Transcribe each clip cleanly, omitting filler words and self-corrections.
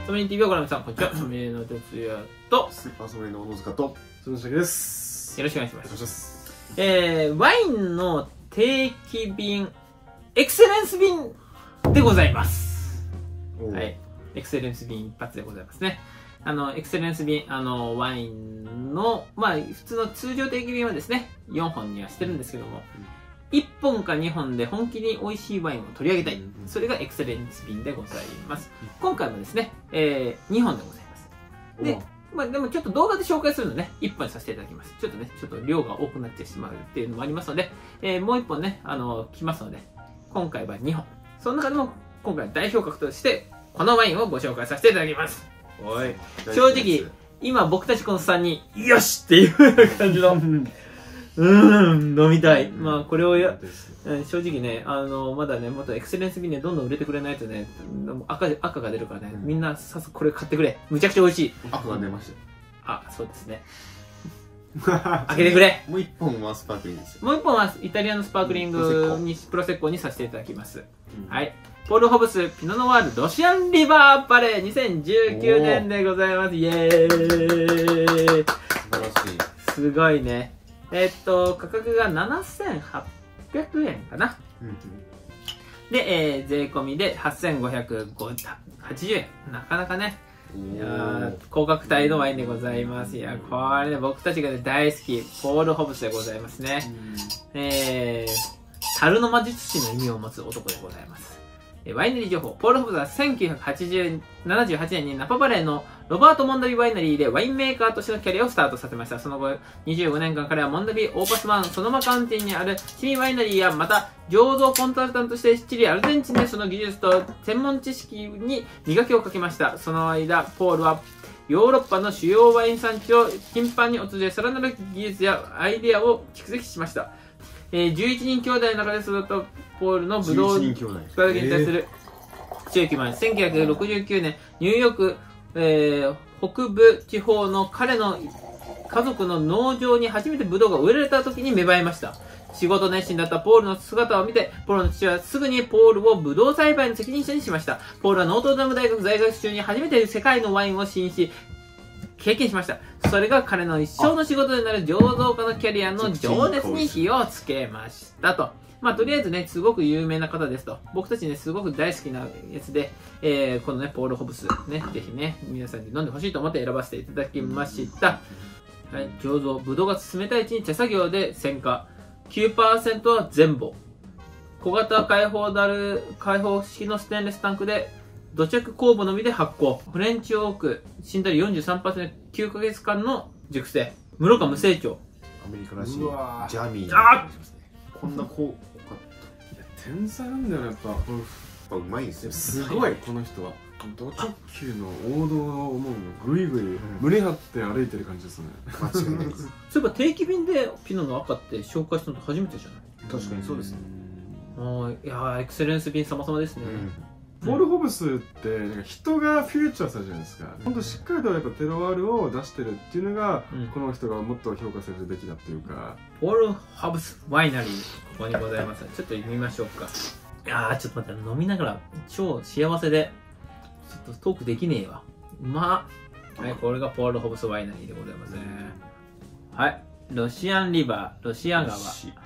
ソムリエ TV をご覧の皆さん、こんにちは。ソムリエの哲也と、 スーパーソムリエの小野塚と、 その先です。 よろしくお願いしまお願いします。 ワインの定期便、エクセレンス便でございます。はい。エクセレンス便一発でございますね。エクセレンス便、ワインの、普通の通常定期便はですね、4本にはしてるんですけども、1本か2本で本気に美味しいワインを取り上げたい。それがエクセレンス便でございます。今回もですね、2本でございます。で、でもちょっと動画で紹介するのね、1本にさせていただきます。ちょっと量が多くなってしまうっていうのもありますので、もう1本ね、来ますので、今回は2本。その中でも、今回代表格として、このワインをご紹介させていただきます。 おい。 正直、今僕たちこの3人、よしっていう感じの、飲みたい。これを正直ね、まだね、もっとエクセレンス便でどんどん売れてくれないとね、赤が出るからね、みんなさっさこれ買ってくれ。むちゃくちゃ美味しい。 赤が出ましたよ。そうですね。開けてくれ。 もう一本はスパークリングですよ。 もう一本はイタリアのスパークリングに、プロセッコにさせていただきます。はい。ポール・ホブス、ピノ・ノワール、ロシアン・リバー・パレー、2019年でございます。イエーイ。 素晴らしい。 すごいね。価格が7800円かな。で、税込みで8580円。なかなかね。いやー、高額帯のワインでございます。いや、これね、僕たちが、ね、大好き、ポール・ホブスでございますね。樽の魔術師の意味を持つ男でございます。ワイナリー情報。ポール・ホブスは1978年にナパバレーのロバート・モンダビワイナリーでワインメーカーとしてのキャリアをスタートさせました。その後、25年間彼はモンダビ、オーパスワン、ソノマカウンティにあるチリワイナリーや、また、醸造コンサルタントとしてチリ、アルゼンチンでその技術と専門知識に磨きをかけました。その間、ポールはヨーロッパの主要ワイン産地を頻繁に訪れ、さらなる技術やアイデアを蓄積しました。11人兄弟の中で育ったポールのブドウに対する強い基盤。1969年、ニューヨーク、北部地方の彼の家族の農場に初めてブドウが植えられた時に芽生えました。仕事熱心だったポールの姿を見て、ポールの父はすぐにポールをブドウ栽培の責任者にしました。ポールはノートルダム大学在学中に初めて世界のワインを試飲し、経験しました。それが彼の一生の仕事になる醸造家のキャリアの情熱に火をつけましたと。とりあえずね、すごく有名な方ですと。僕たちね、すごく大好きなやつで、このね、ポール・ホブス、ね、ぜひね、皆さんに飲んでほしいと思って選ばせていただきました。はい、醸造、ブドウが冷たいうちに手作業で選果。9% は全母。小型開放式のステンレスタンクで、土着酵母のみで発酵。フレンチオーク、死んだり 43%、9ヶ月間の熟成。室か無成長。 アメリカらしい。ジャミー。こんなこう。 天才なんだよね、やっぱうまいですよ。 すごい、この人は。ド直球の王道を思うのぐいぐい胸張って歩いてる感じですね。 間違いないです。 そういえば定期便でピノの赤って紹介したの初めてじゃない？ 確かにそうですね。 いやエクセレンス便様々ですね。 ポール・ホブスってなんか人がフューチャーされるじゃないですか。本当しっかりとやっぱテロワールを出してるっていうのが、この人がもっと評価されるべきだっていうか。 ポール・ホブスワイナリー、ここにございます。ちょっと見ましょうか。いやー、ちょっと待って、飲みながら超幸せで、ちょっとトークできねえわ。うまっ。はい、これがポール・ホブスワイナリーでございますね。はい、ロシアンリバー、ロシア川。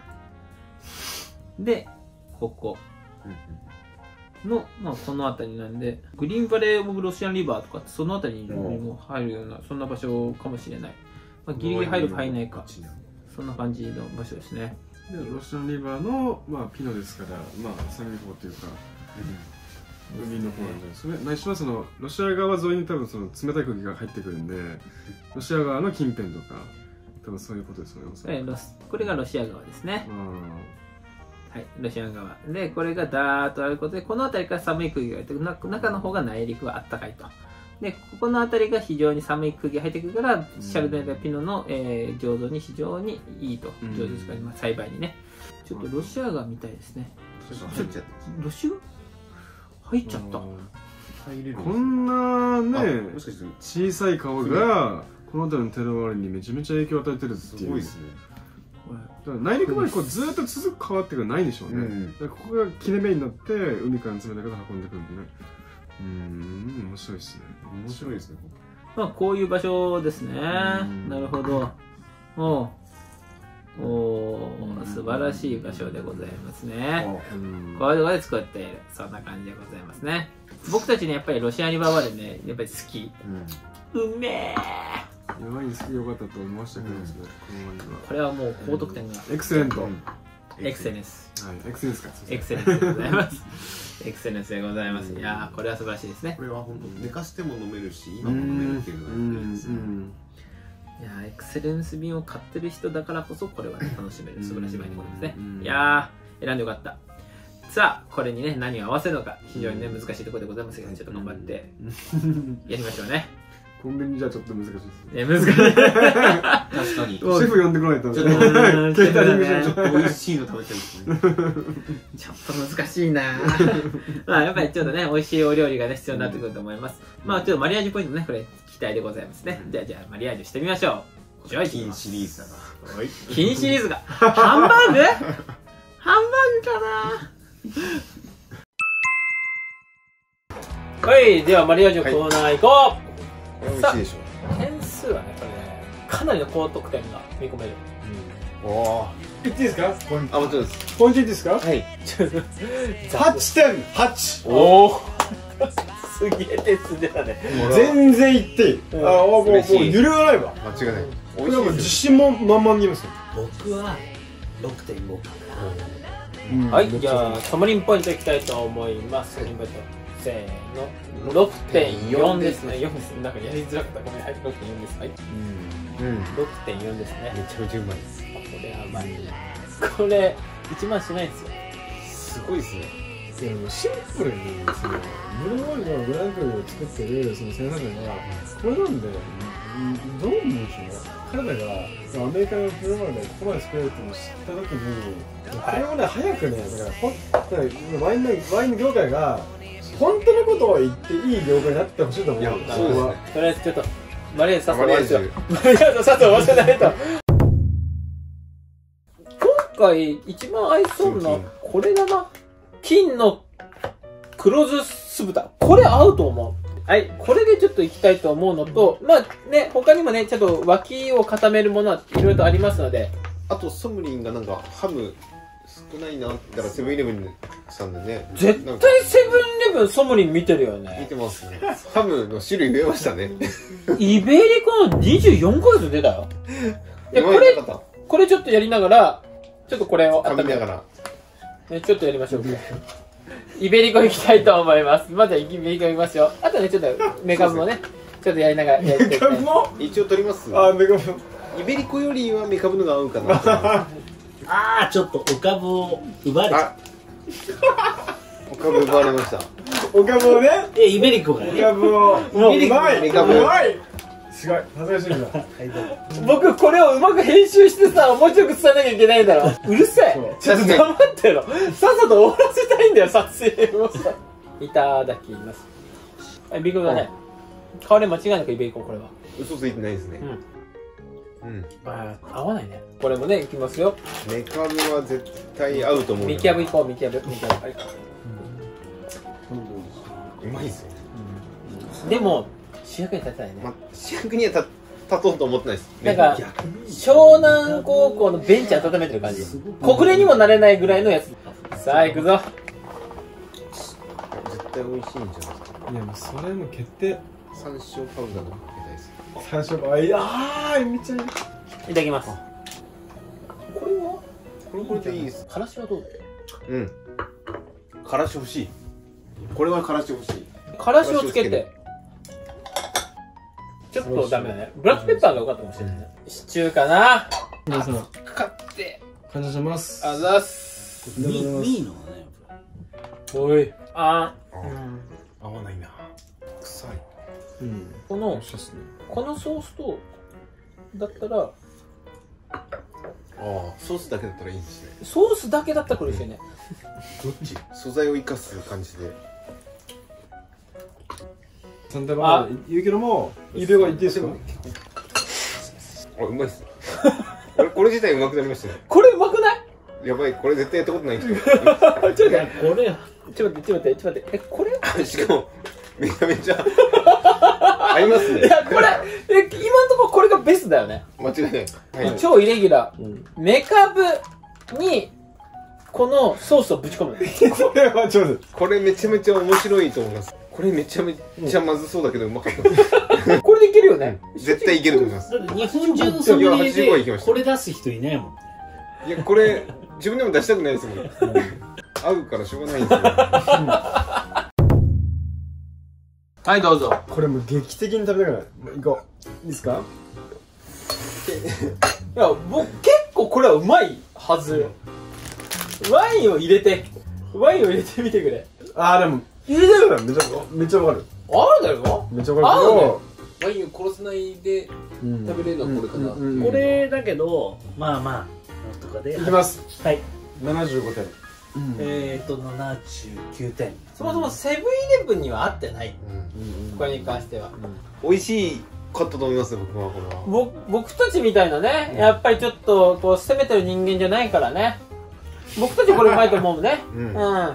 で、ここ。の、この辺りなんで、グリーンバレー・オブ・ロシアン・リバーとかその辺りにも入るような、そんな場所かもしれない。ギリギリ入るか入らないか、そんな感じの場所ですね。 でロシアン・リバーの、ピノですから、サミ方というか、海の方なんですね。ないしはそのロシア側沿いに多分その冷たい空気が入ってくるんで、ロシア側の近辺とか、多分そういうことですよね。 これがロシア側ですね。はい、ロシア側で、これがダーッとあることで、この辺りから寒い空気が入ってくる。中の方が内陸はあったかいと。で、ここの辺りが非常に寒い空気が入ってくるから、シャルドネ・ピノの、醸造に非常にいいと。醸造ですから、栽培にね。ちょっとロシア側みたいですね。ロシア入っちゃった。 こんなね、小さい川が、この辺りのテロワールにめちゃめちゃ影響を与えてるっていう。すごいですね。内陸までこうずっと続く川っていうのはないんでしょうね。ここが切れ目になって海から冷たいから運んでくるんでね。 面白いですね。 面白いですね。 まあこういう場所ですね。なるほど。素晴らしい場所でございますね。こういうところで作っている、そんな感じでございますね。僕たちね、やっぱりロシアリババレね、やっぱり好き。うめえ。 ワイン好きでよかったと思いましたけどね、 これはもう高得点が。 エクセレント。 エクセレンス。 はい、エクセレンスか。 エクセレンスでございます。エクセレンスでございます。いやー、これは素晴らしいですね。 これは本当寝かしても飲めるし、今も飲めるっていうのがいいですね。 いやー、エクセレンス瓶を買ってる人だからこそこれは、ね、楽しめる素晴らしいワインでございますね。いやー、選んでよかった。さあ、これにね、何を合わせるのか非常にね、難しいところでございますが、ちょっと頑張ってやりましょうね。 コンビニじゃちょっと難しいですね。 いや、難しい。確かに。 シェフ呼んでこないと。 ケータリングじゃちょっと美味しいの食べたいですね。 ちょっと難しいなまあ、やっぱりちょっとね、美味しいお料理がね、必要になってくると思います。まあ、ちょっとマリアージュポイントね、これ、期待でございますね。じゃあ、マリアージュしてみましょう。じゃあ、 金シリーズだな。 金シリーズが。ハンバーグハンバーグかなはい、ではマリアージュコーナー行こう。 これ美味しいでしょ。 点数はね、これね、かなりの高得点が見込める。 おお。 言っていいですか？ あ、もちろんです。 ポイントいいですか？ はい。 8.8。 おお。すげえ点数出たね。 全然いっていい。もう揺るがないわ。 間違いない。 これはもう自信も満々に言いますよ。 僕は 6.5。 はい、じゃあサマリンポイントいきたいと思います。サマリンポイント。せーの。6.4 ですね。4ですね。なんかやりづらかった。ごめん。はい、6.4です。はい。6.4ですね。 めちゃめちゃうまいです。 これはうまい。これ1万しないんですよ。 すごいですね。 でもシンプルにですね、ブルーモールのグランプリを作ってるその先生がこれなんでどう思うんでしょう。彼らがアメリカのブルーモールでここまで作れるっていうのを知った時に、これをね早くね、だからワインの業界が本当のことを言っていい業界になってほしいと思う。 そうですね。 とりあえずちょっとマリアージュさせて終わりですよ。マリアージュさせて終わらないと。今回一番合いそうなこれだな。金の黒酢酢豚。これ合うと思う。はい、これでちょっといきたいと思うのと、まあね、他にもね、ちょっと脇を固めるものはいろいろとありますので。 あとソムリンがなんかハム少ないな。だからセブンイレブンさんでね。 絶対セブンイレブンソムリン見てるよね。 見てますね。ハムの種類増えましたね。 イベリコの24ヶ月出たよ。でこれちょっとやりながら、ちょっとこれを温めながら。 ね、ちょっとやりましょう。イベリコいきたいと思います。まずはイベリコいきますよ。あとね、ちょっとメカブもね、ちょっとやりながらやっていきたい。 一応取ります。 メカブ。 イベリコよりはメカブのが合うかな。 ちょっとお株を奪われた。 お株奪われました。 お株をね。 イベリコがね。 お株を。うまい。 メカブ。 すごい。恥ずかしいな。 僕これをうまく編集してさ、面白く伝えなきゃいけないんだろ。うるせえ。ちょっと頑張ってよ。さっさと終わらせたいんだよ、撮影をさ。いただきます。イベリコだね。香り間違いなくイベリコ、これは。 嘘ついてないですね。 合わないね。これもね、いきますよ。 メカブは絶対合うと思う。 ミキャブいこう、ミキャブ。 うまいですよ。 でも、主役に立てないね。 主役には立とうと思ってないです。 なんか、湘南高校のベンチ温めてる感じ。国連にもなれないぐらいのやつ。さあ、行くぞ。 絶対美味しいんじゃないですか。 いや、もうそれも決定。 山椒パウダーのかけたいです。 山椒パウダー。めっちゃいい。 いただきます。これはこれでいいです。 からしはどう？ からし欲しい。これはからし欲しい。 からしをつけて。ちょっとダメだね。ブラックペッパーが良かったかもしれないね。シチューかな。 皆さん、 かって。 感謝します。 あざっす。 ミーのね。 おい。合わないな。臭い。 このソースとだったら、 ソースだけだったらいいんですね。 ソースだけだったらこれ一緒ね。 どっち？素材を生かす感じで。 サンタバー言うけども、イベリコ言っていいですか？ うまいっす。これ自体うまくなりましたね。 これうまくない？ やばい、これ絶対やったことない人。 ちょっと待って、 これ。 ちょっと待って。これ？ しかもめちゃめちゃ合いますね。 いや、これ、今のところこれがベストだよね。 間違いない。はい。 超イレギュラー。メカブに、このソースをぶち込む。 これはちょっとこれめちゃめちゃ面白いと思います。これめちゃめちゃまずそうだけどうまかったです。 これでいけるよね。 絶対いけると思います。 だって日本中のソムリエいや85いきまでしたこれ出す人いないもんね。 いや、これ自分でも出したくないですもん。合うからしょうがないんですよ。 はい、どうぞ。 これもう劇的に食べたから行こう。いいですか？ いや、僕結構これはうまいはず。ワインを入れてみてくれ。 あーでも入れてるからめっちゃわかる。 あるだろ？ めっちゃわかるけど、 ワインを殺さないで食べれるのはこれかな。 これだけど、まあまあ、なんとかで。 いきます。 はい。 75点。 79点。 そもそもセブンイレブンには合ってない。これに関しては。 美味しかったと思いますよ、僕はこれは。 僕たちみたいなね、やっぱりちょっとこう攻めてる人間じゃないからね。僕たちこれうまいと思うね。 うんどうこ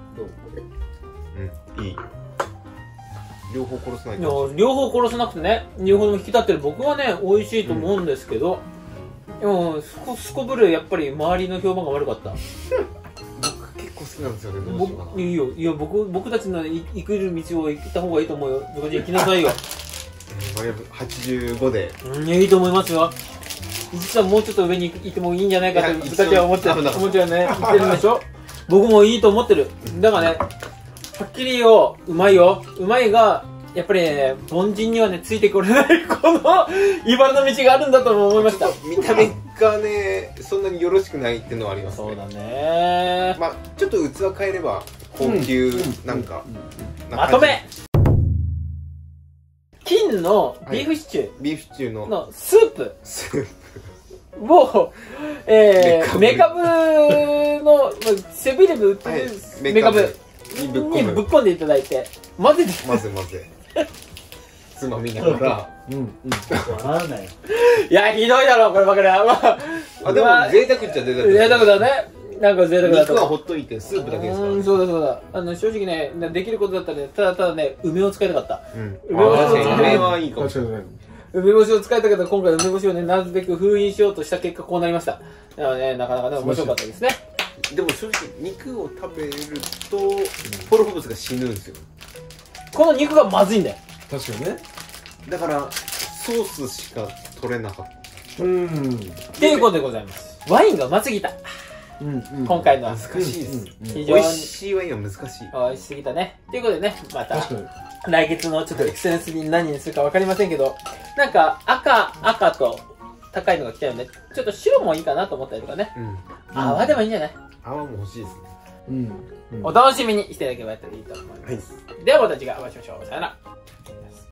れ。 いい。両方殺さないいやと。 両方殺さなくてね、両方とも引き立ってる僕はね、美味しいと思うんですけど、でもすこぶるやっぱり周りの評判が悪かった。 僕結構好きなんですよね、どうしようかな。 いいよ、いや僕たちの行くる道を行った方がいいと思うよ。僕たち行きなさいよ。 マリア85で。 いいと思いますよ。実はもうちょっと上に行ってもいいんじゃないかと僕たちは思っちゃうね。言ってるんでしょ。僕もいいと思ってる。だからね、はっきり言おう、うまいよ。うまいが、やっぱりね、凡人にはね、ついてこれないこの茨の道があるんだとも思いました。 見た目がね、そんなによろしくないっていうのはありますね。 そうだね。 まあちょっと器変えれば高級なんか、 まとめ金のビーフシチュービーフシチューののスープスーを、メカブのセブンイレブン売ってるメカブにぶっに込むぶっ込んでいただいて混ぜて混ぜつまみながら笑うなよ。 いやひどいだろこればかりは。 あでも贅沢っちゃ贅沢です。 贅沢だね。なんか贅沢だと肉はほっといてスープだけですからね。 そうだそうだ。正直ねできることだったらねただね梅を使いたかった。 梅はいいかもしれない。 梅干しを使いたけど今回梅干しをねなるべく封印しようとした結果こうなりました。だからねなかなかね面白かったですね。 でも正直肉を食べるとポロフブスが死ぬんですよ。 この肉がまずいんだよ。 確かにね。 だからソースしか取れなかった。 っていうことでございます。ワインがうますぎた。今回のは難しいです。 非常に美味しいワインは難しい。 美味しすぎたね。ということでねまた来月のちょっとエクセレンスに何にするか分かりませんけどなんか赤と高いのが来たよね。ちょっと白もいいかなと思ったりとかね。泡でもいいんじゃない？ 泡も欲しいですね。 お楽しみにしていただければいいと思います。ではまた次回お会いしましょう。さよなら。